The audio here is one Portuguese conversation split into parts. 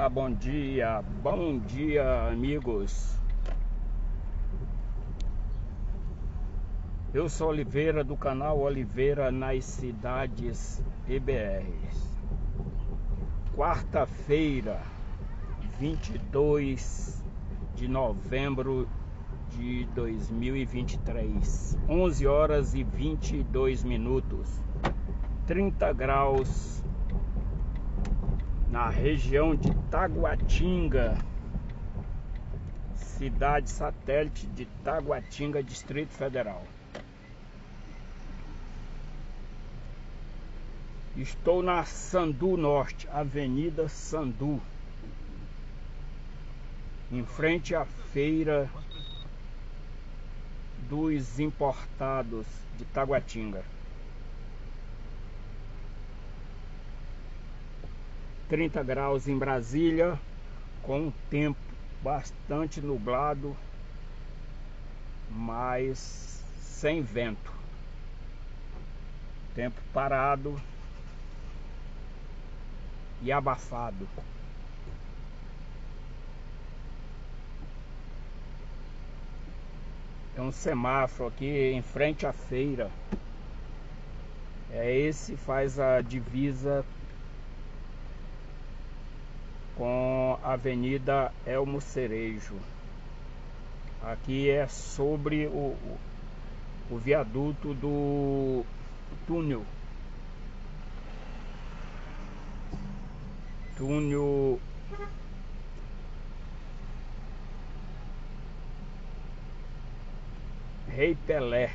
Olá, bom dia amigos. Eu sou Oliveira do canal Oliveira nas Cidades EBRs. Quarta-feira, 22 de novembro de 2023, 11 horas e 22 minutos, 30 graus na região de Taguatinga, cidade satélite de Taguatinga, Distrito Federal. Estou na Sandu Norte, Avenida Sandu, em frente à feira dos importados de Taguatinga. 30 graus em Brasília, com um tempo bastante nublado, mas sem vento. Tempo parado e abafado. É um semáforo aqui em frente à feira. Esse faz a divisa com a Avenida Elmo Cerejo. Aqui é sobre o viaduto do túnel Rei Pelé.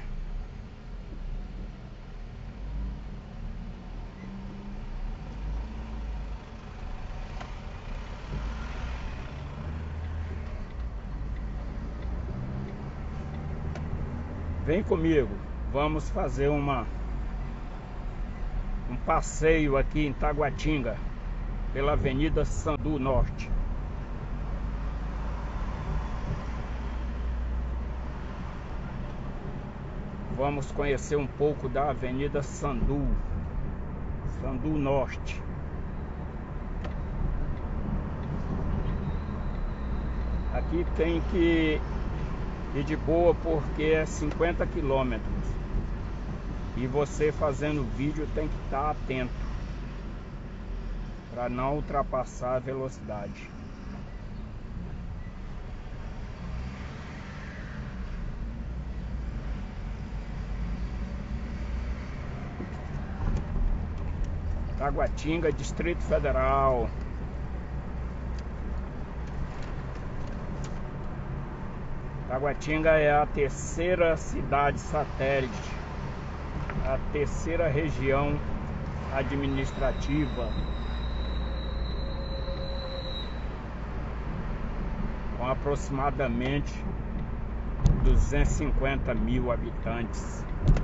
Vem comigo, vamos fazer um passeio aqui em Taguatinga, pela Avenida Sandu Norte. Vamos conhecer um pouco da Avenida Sandu Norte. Aqui tem que ir de boa porque é 50 quilômetros. E você fazendo vídeo tem que estar atento para não ultrapassar a velocidade. Taguatinga, Distrito Federal. Taguatinga é a terceira cidade satélite, a terceira região administrativa, com aproximadamente 250 mil habitantes.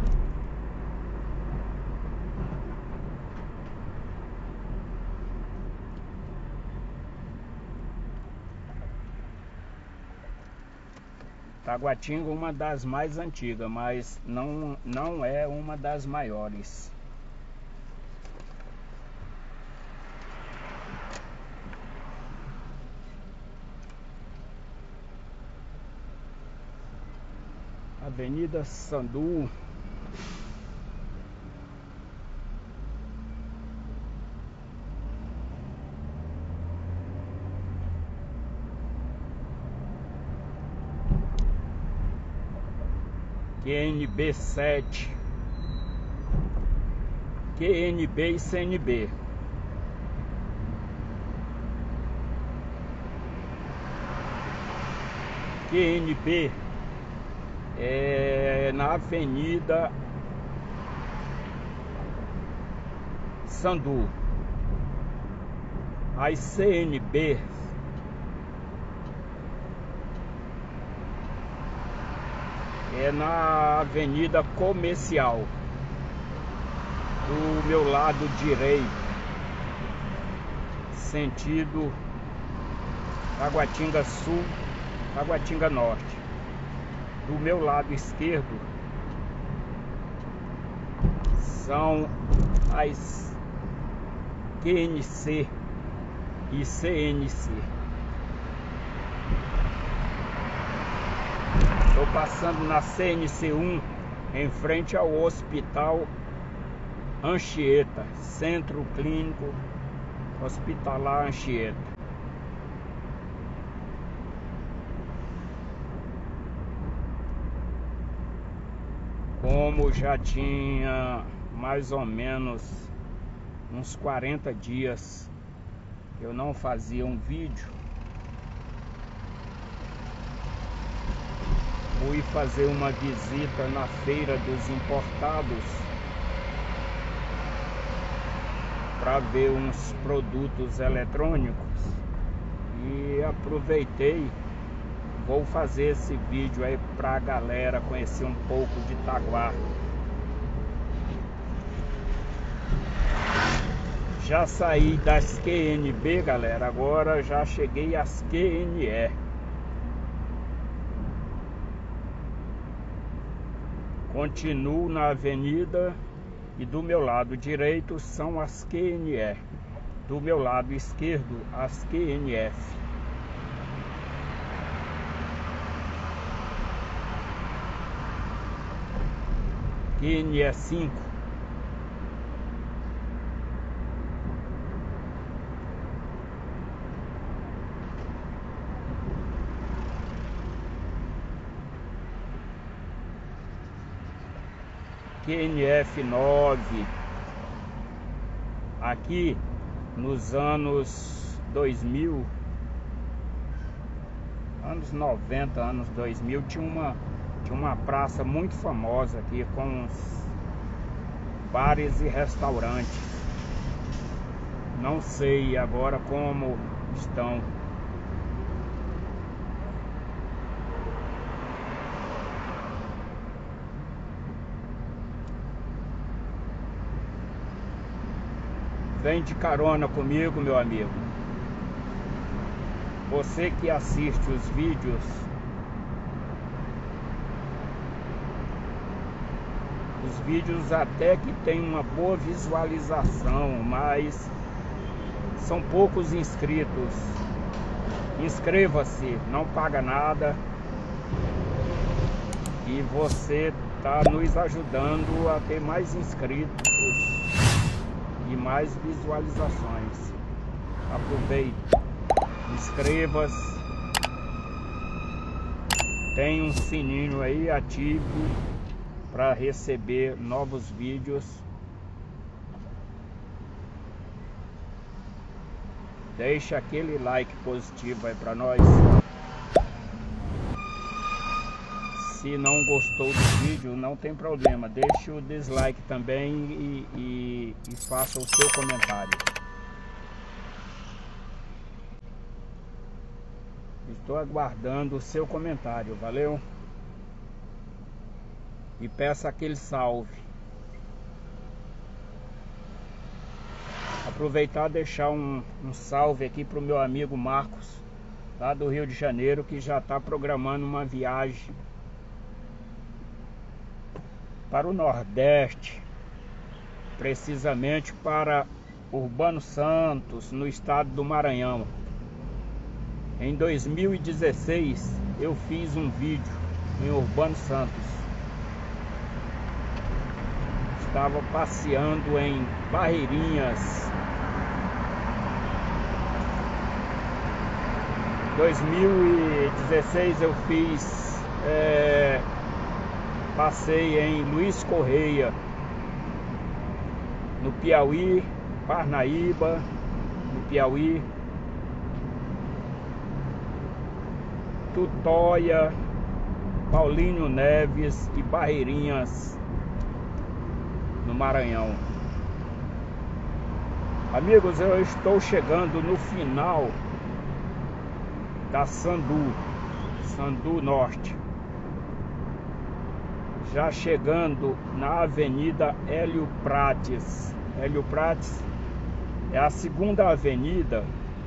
Taguatinga é uma das mais antigas, mas não é uma das maiores. Avenida Sandu. QNB 7, QNB e CNB. QNB é na Avenida Sandu. As CNB é na Avenida Comercial, do meu lado direito, sentido Taguatinga Sul, Taguatinga Norte. Do meu lado esquerdo são as QNC e CNC. Estou passando na CNC1 em frente ao Hospital Anchieta, Centro Clínico Hospitalar Anchieta. Como já tinha mais ou menos uns 40 dias que eu não fazia um vídeo, fui fazer uma visita na Feira dos Importados para ver uns produtos eletrônicos e aproveitei. Vou fazer esse vídeo aí pra galera conhecer um pouco de Itaguá. Já saí das QNB, galera, agora já cheguei às QNE. Continuo na avenida e do meu lado direito são as QNE. Do meu lado esquerdo, as QNF. QNE 5. QNF 9. Aqui nos anos 2000, anos 90, anos 2000, tinha uma praça muito famosa aqui com os bares e restaurantes. Não sei agora como estão. Vem de carona comigo, meu amigo. Você que assiste os vídeos, até que tem uma boa visualização, mas são poucos inscritos. Inscreva-se, não paga nada e você está nos ajudando a ter mais inscritos e mais visualizações. Aproveite, inscreva-se, tem um sininho aí ativo para receber novos vídeos. Deixa aquele like positivo aí para nós. Se não gostou do vídeo, não tem problema, deixe o dislike também e faça o seu comentário. Estou aguardando o seu comentário, valeu? E peça aquele salve. Aproveitar e deixar um salve aqui para o meu amigo Marcos, lá do Rio de Janeiro, que já está programando uma viagem para o Nordeste, precisamente para Urbano Santos, no estado do Maranhão. Em 2016 eu fiz um vídeo em Urbano Santos. Estava passeando em Barreirinhas. 2016 eu fiz passei em Luiz Correia, no Piauí, Parnaíba, no Piauí, Tutóia, Paulinho Neves e Barreirinhas, no Maranhão. Amigos, eu estou chegando no final da Sandu Norte, já chegando na Avenida Hélio Prates. Hélio Prates é a segunda avenida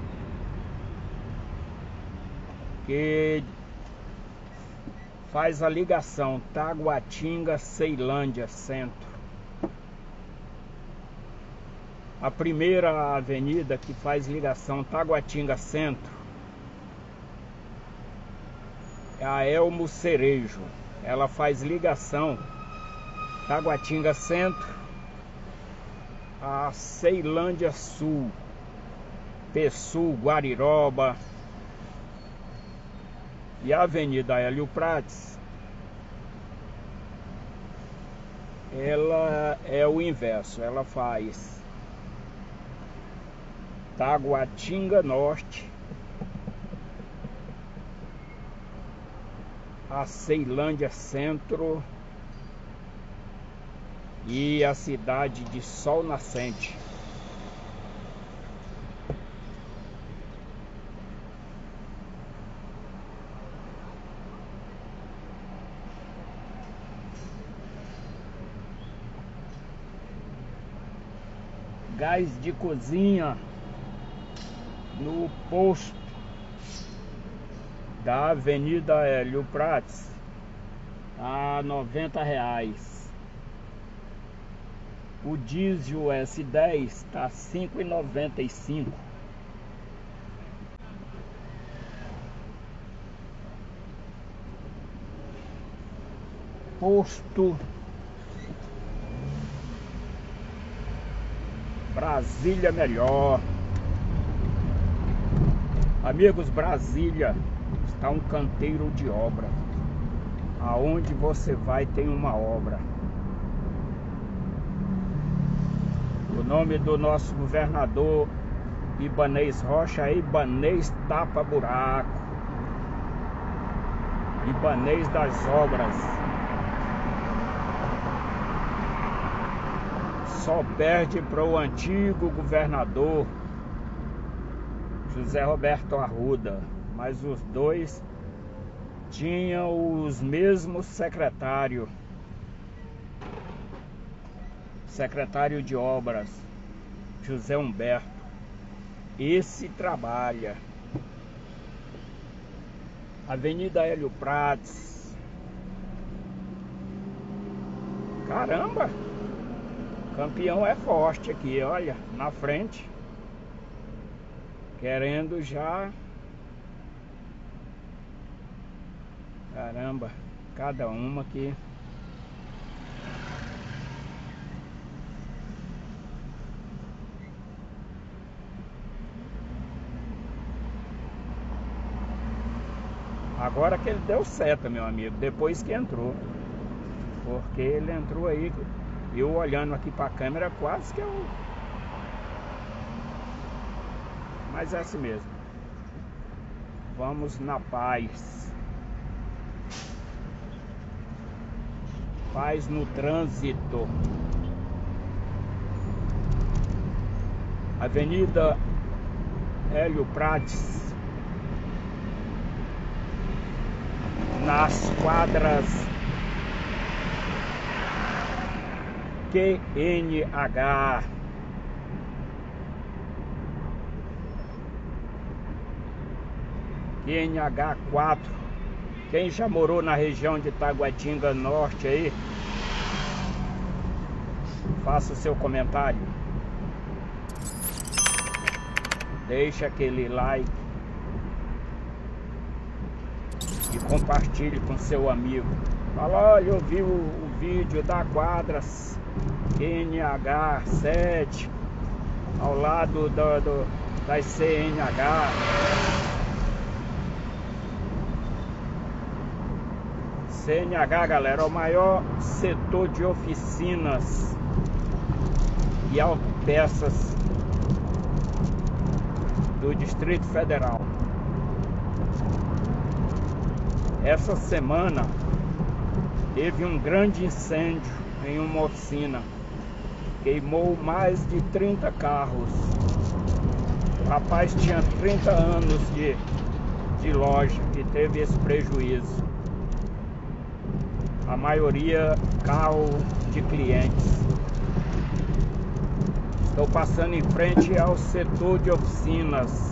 que faz a ligação Taguatinga-Ceilândia Centro. A primeira avenida que faz ligação Taguatinga Centro é a Elmo Cerejo. Ela faz ligação Taguatinga Centro a Ceilândia Sul, Pessul, Guariroba. E a Avenida Hélio Prates, ela é o inverso. Ela faz Taguatinga Norte a Ceilândia Centro e a cidade de Sol Nascente. Gás de cozinha no posto da Avenida Hélio Prates a R$90. O diesel S10 está R$ 5,95. Posto Brasília Melhor. Amigos, Brasília está um canteiro de obra. Aonde você vai tem uma obra. O nome do nosso governador Ibanez Rocha é Ibanez Tapa Buraco, Ibanez das Obras. Só perde para o antigo governador José Roberto Arruda, mas os dois tinham os mesmos secretários. Secretário de Obras, José Humberto. Esse trabalha. Avenida Hélio Prates. Caramba! Campião é forte aqui, olha, na frente. Querendo já. Caramba, cada uma aqui. Agora que ele deu seta, meu amigo, depois que entrou. Porque ele entrou aí, eu olhando aqui pra câmera, quase que eu... Mas é assim mesmo. Vamos na paz. Paz no trânsito. Avenida Hélio Prates, nas quadras QNH. QNH 4. Quem já morou na região de Taguatinga Norte aí, faça o seu comentário. Deixa aquele like e compartilhe com seu amigo. Fala, olha, eu vi o vídeo da quadras NH 7 ao lado das CNH. CNH, galera, é o maior setor de oficinas e autopeças do Distrito Federal. Essa semana teve um grande incêndio em uma oficina. Queimou mais de 30 carros. O rapaz tinha 30 anos de loja e teve esse prejuízo. A maioria carro de clientes. Estou passando em frente ao setor de oficinas.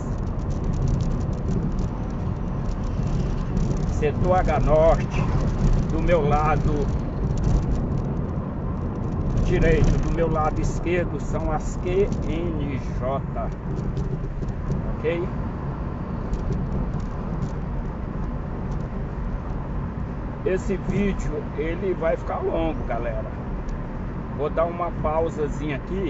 Setor H Norte, do meu lado. direito, do meu lado esquerdo são as QNJ, ok? Esse vídeo ele vai ficar longo, galera. Vou dar uma pausazinha aqui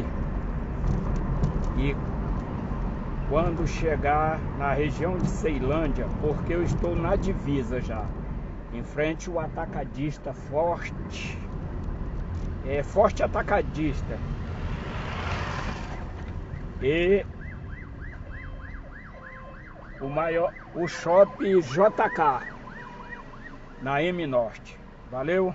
e quando chegar na região de Ceilândia, porque eu estou na divisa já, em frente ao atacadista Forte, Forte Atacadista e o Shopping JK na M Norte. Valeu?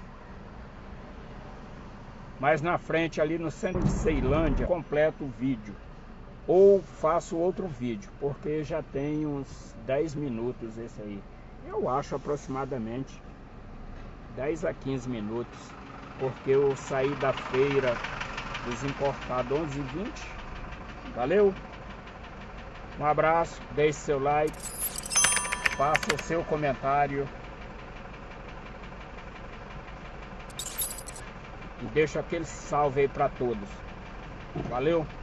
Mais na frente ali no centro de Ceilândia completo o vídeo ou faço outro vídeo, porque já tem uns 10 minutos esse aí. Eu acho aproximadamente 10 a 15 minutos, porque eu saí da feira dos importados 11h20. Valeu? Um abraço, deixe seu like, faça o seu comentário e deixa aquele salve aí para todos. Valeu?